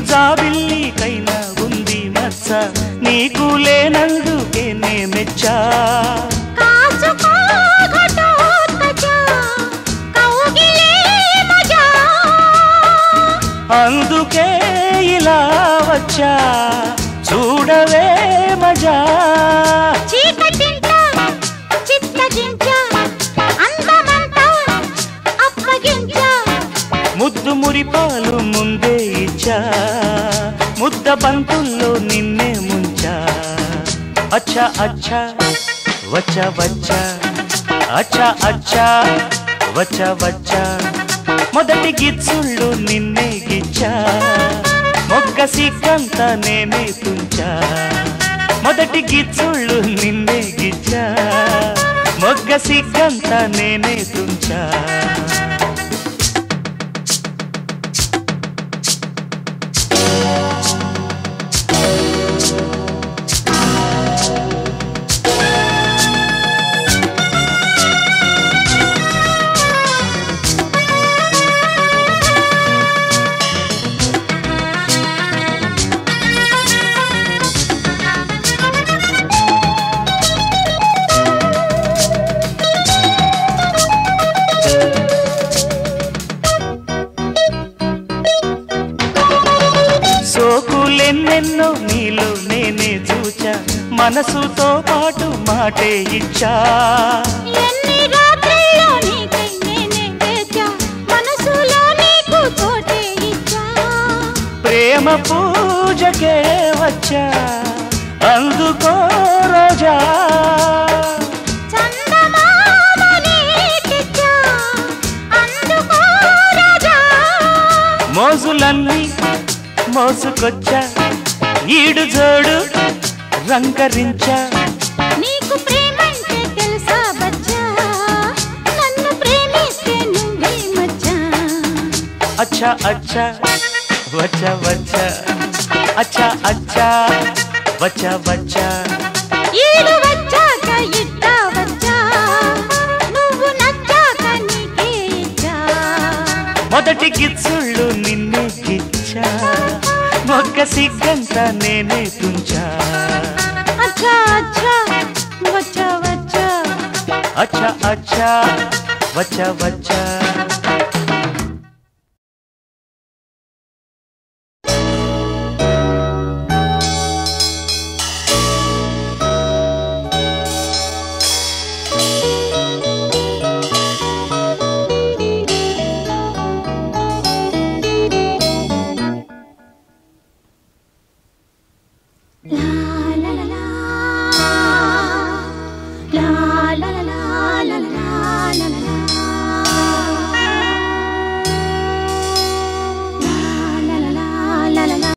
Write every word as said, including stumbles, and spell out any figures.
జాబిల్లికైనా ఉంది మచ్చ నీకు లేనందుకే నే మెచ్చా అందుకే ఇలా వచ్చా చూడవే మజా ముద్దు మురిపాలు ముందే ఇచ్చా ముద్ద బంతుల్లో నిన్నే ముంచా అచ్చా అచ్చా వచ్చా వచ్చా అచ్చా అచ్చా వచ్చా వచ్చా మొదటి గిచ్చుళ్ళు నిన్నే గిచ్చా మొగ్గ సిగ్గంత నేనే తుంచా మొదటి గిచ్చుళ్ళు నిన్నే గిచ్చా మొగ్గ సిగ్గంత నేనే తుంచా సోకులెన్నెన్నో నీలో నేనే చూచా మనసుతో పాటు మాటే ఇచ్చా ప్రేమ పూజకే వచ్చా అందుకో రోజా మోజులన్నీ మోసుకొచ్చా ఈడు జోడు రంకరించా నీకు ప్రేమంటే తెలుసా బచ్చా నన్ను ప్రేమిస్తే నువ్వే మచ్చా అచ్చా అచ్చా వచ్చా వచ్చా అచ్చా అచ్చా వచ్చా వచ్చా ఈడు వచ్చాక ఇట్టా వచ్చా నువ్వు నచ్చాక నీకే ఇచ్చా మొదటి గిచ్చుళ్ళు నిన్నే గిచ్చా మొగ్గ సిగ్గంత నేనే తుంచా అచ్చా అచ్చా వచ్చా వచ్చా అచ్చా అచ్చా వచ్చా వచ్చా